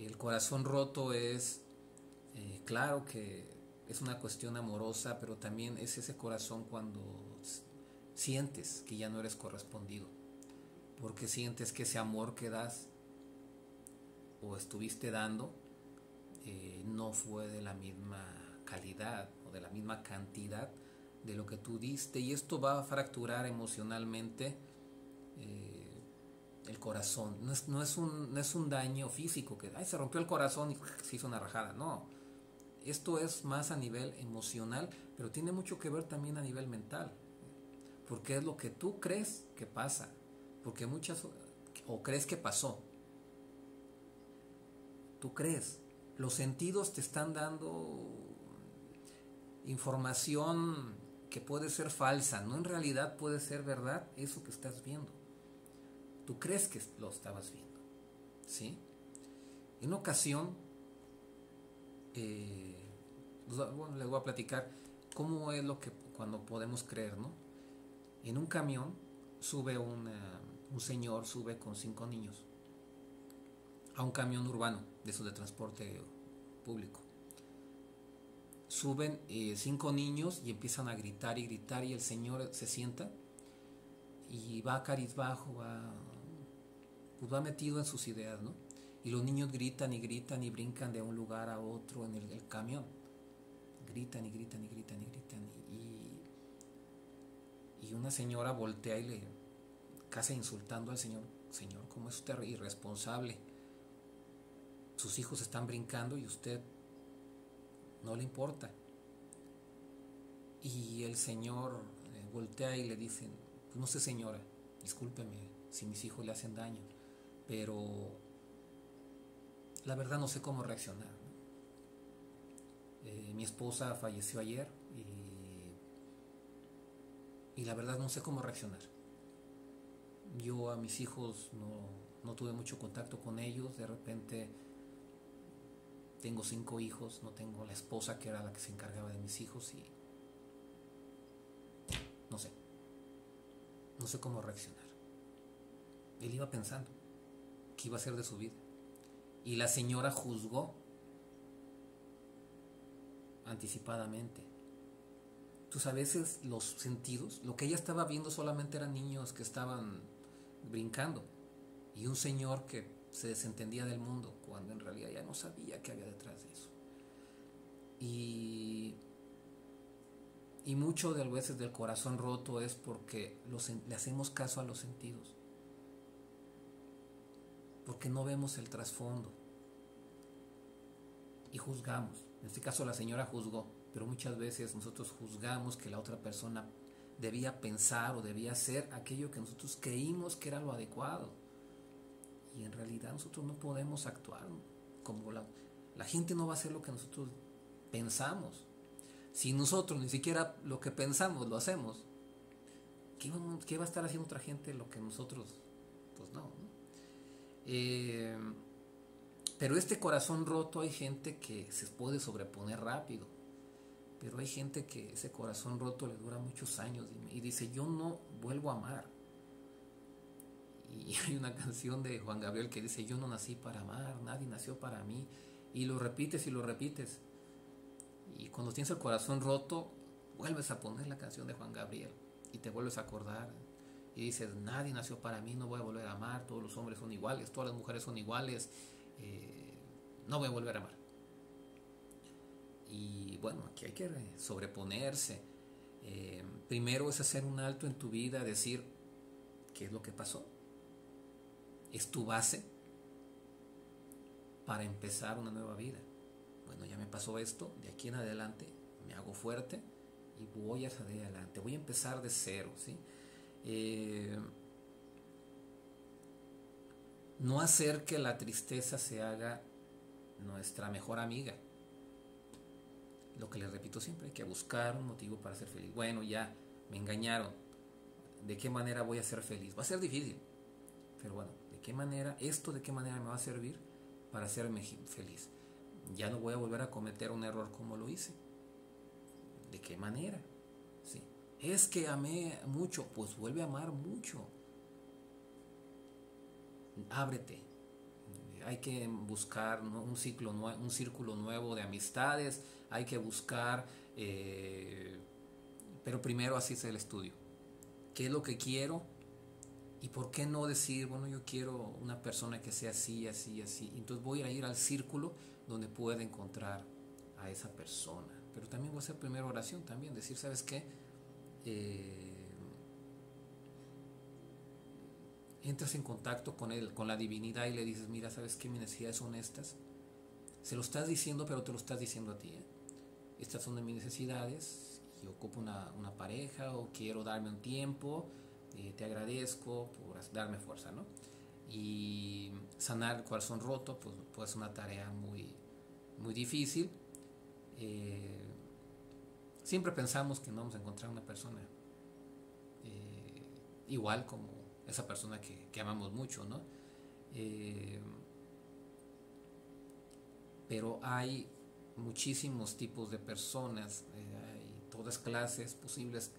El corazón roto es, claro que es una cuestión amorosa, pero también es ese corazón cuando sientes que ya no eres correspondido, porque sientes que ese amor que das o estuviste dando no fue de la misma calidad o de la misma cantidad de lo que tú diste, y esto va a fracturar emocionalmente el corazón. No es un daño físico que se rompió el corazón y se hizo una rajada, no. Esto es más a nivel emocional, pero tiene mucho que ver también a nivel mental, porque es lo que tú crees que pasa, porque muchas, o crees que pasó, tú crees, los sentidos te están dando información que puede ser falsa, no, en realidad puede ser verdad eso que estás viendo. Tú crees que lo estabas viendo, ¿sí? En una ocasión, bueno, les voy a platicar cómo es lo que cuando podemos creer, ¿no? En un camión sube un señor, sube con 5 niños a un camión urbano de esos de transporte público. Suben 5 niños y empiezan a gritar y gritar, y el señor se sienta y va carizbajo, pues va metido en sus ideas, ¿no? Y los niños gritan y gritan y brincan de un lugar a otro en el camión. Gritan y gritan y gritan y gritan. Y una señora voltea y le casi insultando al señor: señor, ¿cómo es usted irresponsable? Sus hijos están brincando y usted no le importa. Y el señor voltea y le dice: pues no sé, señora, discúlpeme si mis hijos le hacen daño, pero la verdad no sé cómo reaccionar. Mi esposa falleció ayer y la verdad no sé cómo reaccionar. Yo a mis hijos no tuve mucho contacto con ellos. De repente tengo 5 hijos, no tengo la esposa que era la que se encargaba de mis hijos, y no sé cómo reaccionar. Él iba pensando qué iba a hacer de su vida, y la señora juzgó anticipadamente. Entonces, a veces los sentidos, lo que ella estaba viendo solamente eran niños que estaban brincando y un señor que se desentendía del mundo, cuando en realidad ya no sabía qué había detrás de eso. Y mucho de las veces del corazón roto es porque le hacemos caso a los sentidos, porque no vemos el trasfondo y juzgamos. En este caso la señora juzgó, pero muchas veces nosotros juzgamos que la otra persona debía pensar o debía hacer aquello que nosotros creímos que era lo adecuado, y en realidad nosotros no podemos actuar como la gente no va a hacer lo que nosotros pensamos. Si nosotros ni siquiera lo que pensamos lo hacemos, ¿qué va a estar haciendo otra gente lo que nosotros? Pues no. Pero este corazón roto, hay gente que se puede sobreponer rápido, pero hay gente que ese corazón roto le dura muchos años y dice: yo no vuelvo a amar. Y hay una canción de Juan Gabriel que dice: yo no nací para amar, nadie nació para mí. Y lo repites y lo repites, y cuando tienes el corazón roto vuelves a poner la canción de Juan Gabriel y te vuelves a acordar y dices: nadie nació para mí, no voy a volver a amar, todos los hombres son iguales, todas las mujeres son iguales, no voy a volver a amar. Y bueno, aquí hay que sobreponerse. Primero es hacer un alto en tu vida, decir: ¿qué es lo que pasó? Es tu base para empezar una nueva vida. Bueno, ya me pasó esto, de aquí en adelante me hago fuerte y voy a salir adelante, voy a empezar de cero, ¿sí? No hacer que la tristeza se haga nuestra mejor amiga. Lo que les repito siempre, hay que buscar un motivo para ser feliz. Bueno, ya me engañaron, ¿de qué manera voy a ser feliz? Va a ser difícil, pero bueno, ¿de qué manera me va a servir para hacerme feliz? Ya no voy a volver a cometer un error como lo hice. ¿De qué manera? ¿Sí? Es que amé mucho, pues vuelve a amar mucho. Ábrete, hay que buscar, ¿no?, un círculo nuevo de amistades, hay que buscar, pero primero así es el estudio. ¿Qué es lo que quiero? ¿Y por qué no decir, bueno, yo quiero una persona que sea así, así, así? Entonces voy a ir al círculo donde pueda encontrar a esa persona. Pero también voy a hacer primero oración también, decir, ¿sabes qué? Entras en contacto con él, con la divinidad, y le dices, mira, ¿sabes qué? Mis necesidades son estas. Se lo estás diciendo, pero te lo estás diciendo a ti, ¿eh? Estas son de mis necesidades, yo ocupo una pareja o quiero darme un tiempo, te agradezco por darme fuerza, ¿no? Y sanar el corazón roto, pues una tarea muy, muy difícil. Siempre pensamos que no vamos a encontrar una persona igual como esa persona que amamos mucho, ¿no? Pero hay muchísimos tipos de personas, hay todas clases posibles,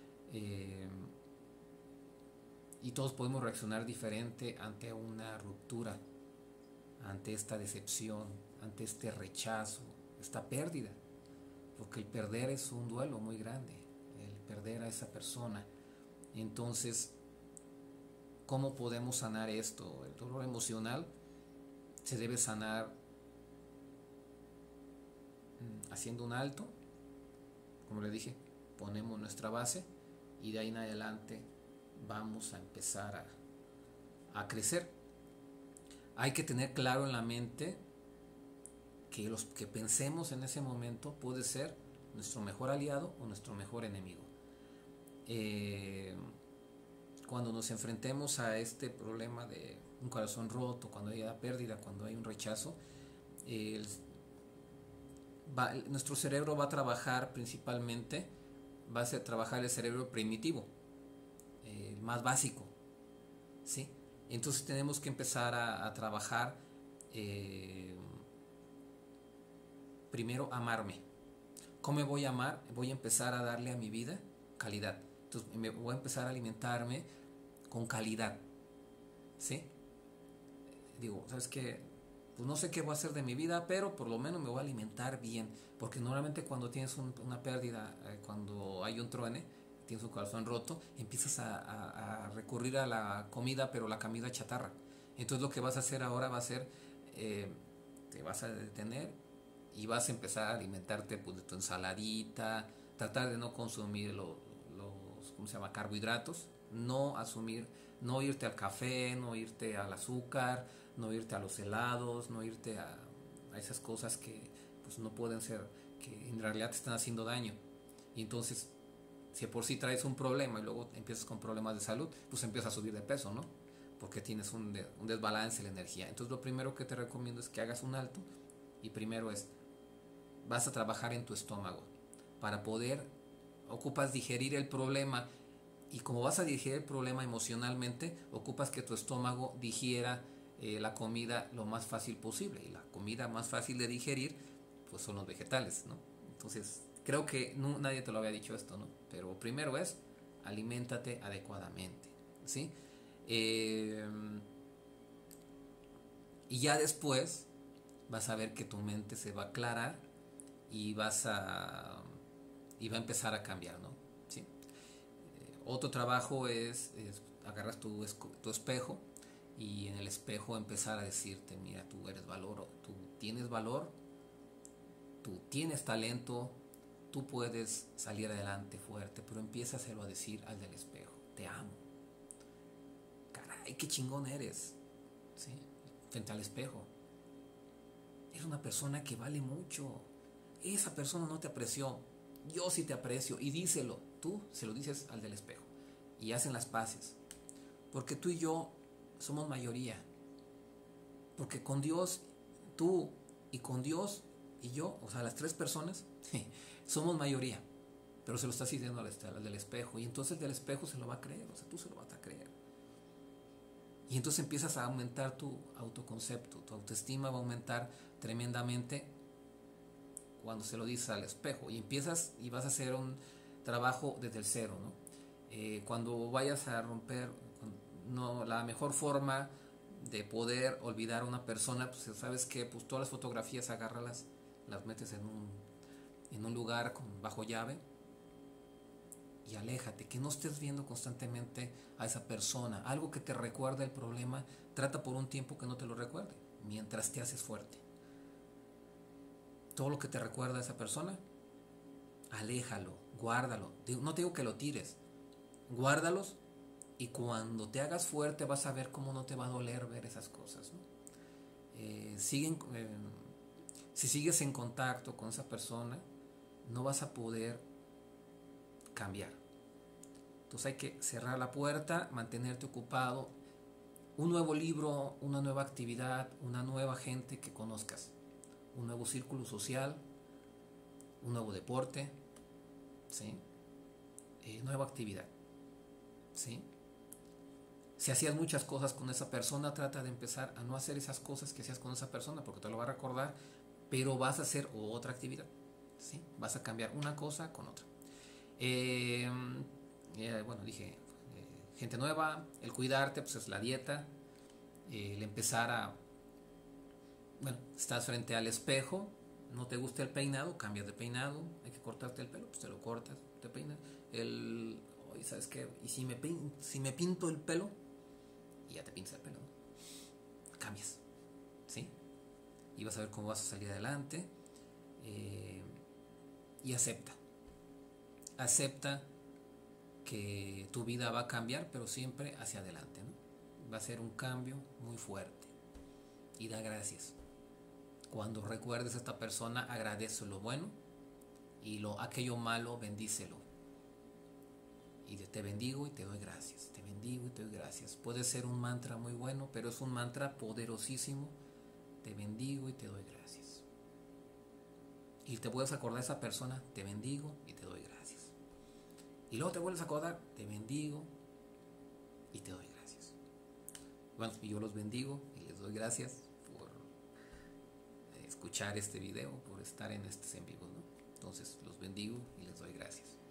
y todos podemos reaccionar diferente ante una ruptura, ante esta decepción, ante este rechazo, esta pérdida, porque el perder es un duelo muy grande, el perder a esa persona. Entonces, ¿cómo podemos sanar esto? El dolor emocional se debe sanar haciendo un alto, como le dije, ponemos nuestra base y de ahí en adelante vamos a empezar a crecer. Hay que tener claro en la mente que los que pensemos en ese momento puede ser nuestro mejor aliado o nuestro mejor enemigo. Cuando nos enfrentemos a este problema de un corazón roto, cuando haya pérdida, cuando hay un rechazo, nuestro cerebro va a trabajar principalmente, va a trabajar el cerebro primitivo, el más básico, ¿sí? Entonces tenemos que empezar a trabajar, primero amarme. ¿Cómo me voy a amar? Voy a empezar a darle a mi vida calidad. Entonces me voy a empezar a alimentarme con calidad, ¿sí? Digo, ¿sabes qué? Pues no sé qué voy a hacer de mi vida, pero por lo menos me voy a alimentar bien, porque normalmente cuando tienes una pérdida, cuando hay un truene, tienes un corazón roto, empiezas a recurrir a la comida, pero la comida chatarra. Entonces lo que vas a hacer ahora va a ser, te vas a detener y vas a empezar a alimentarte, pues, de tu ensaladita, tratar de no consumir los ¿cómo se llama?, carbohidratos, no irte al café, no irte al azúcar, no irte a los helados, no irte a esas cosas que pues no pueden ser, que en realidad te están haciendo daño. Y entonces, si por sí traes un problema y luego empiezas con problemas de salud, pues empiezas a subir de peso, ¿no? Porque tienes un desbalance en la energía. Entonces lo primero que te recomiendo es que hagas un alto y primero vas a trabajar en tu estómago para poder, ocupas digerir el problema, y como vas a digerir el problema emocionalmente, ocupas que tu estómago digiera la comida lo más fácil posible, y la comida más fácil de digerir pues son los vegetales, ¿no? Entonces creo que nadie te lo había dicho esto, ¿no? Pero primero aliméntate adecuadamente, ¿sí? Y ya después vas a ver que tu mente se va a aclarar y va a empezar a cambiar, ¿no? ¿Sí? Otro trabajo es agarras tu espejo y en el espejo empezar a decirte, mira, tú tienes valor, tú tienes talento, tú puedes salir adelante fuerte, pero empiézaselo a decir al del espejo, te amo, caray, qué chingón eres, ¿sí? Frente al espejo, eres una persona que vale mucho, esa persona no te apreció, yo sí te aprecio, y díselo, tú se lo dices al del espejo y hacen las paces, porque tú y yo somos mayoría, porque con Dios, tú y con Dios y yo, o sea, las tres personas, somos mayoría, pero se lo estás diciendo al del espejo, y entonces el del espejo se lo va a creer, o sea, tú se lo vas a creer, y entonces empiezas a aumentar tu autoconcepto, tu autoestima va a aumentar tremendamente cuando se lo dices al espejo, y empiezas y vas a hacer un trabajo desde el cero, ¿no? Cuando vayas a romper, no, la mejor forma de poder olvidar a una persona, pues sabes que pues todas las fotografías agárralas, las metes en un lugar bajo llave y aléjate, que no estés viendo constantemente a esa persona. Algo que te recuerda el problema, trata por un tiempo que no te lo recuerde, mientras te haces fuerte. Todo lo que te recuerda a esa persona, aléjalo, guárdalo. No te digo que lo tires, guárdalos, y cuando te hagas fuerte vas a ver cómo no te va a doler ver esas cosas, ¿no? Si sigues en contacto con esa persona, no vas a poder cambiar. Entonces hay que cerrar la puerta, mantenerte ocupado. Un nuevo libro, una nueva actividad, una nueva gente que conozcas, un nuevo círculo social, un nuevo deporte, ¿sí? Nueva actividad, ¿sí? Si hacías muchas cosas con esa persona, trata de empezar a no hacer esas cosas que hacías con esa persona, porque te lo va a recordar, pero vas a hacer otra actividad, ¿sí? Vas a cambiar una cosa con otra. Bueno, dije, gente nueva, el cuidarte, pues es la dieta, el empezar a, bueno, estás frente al espejo, no te gusta el peinado, cambias de peinado, hay que cortarte el pelo, pues te lo cortas, te peinas. Oye, ¿sabes qué? Y si me pinto el pelo, y ya te pintas el pelo, ¿no? Cambias, ¿sí? Y vas a ver cómo vas a salir adelante. Y acepta que tu vida va a cambiar, pero siempre hacia adelante, ¿no? Va a ser un cambio muy fuerte. Y da gracias. Cuando recuerdes a esta persona, agradece lo bueno, y aquello malo, bendícelo. Y te bendigo y te doy gracias. Te bendigo y te doy gracias. Puede ser un mantra muy bueno, pero es un mantra poderosísimo. Te bendigo y te doy gracias. Y te puedes acordar de esa persona, te bendigo y te doy gracias. Y luego te vuelves a acordar, te bendigo y te doy gracias. Bueno, y yo los bendigo y les doy gracias por escuchar este video, por estar en estos en vivo, ¿no? Entonces los bendigo y les doy gracias.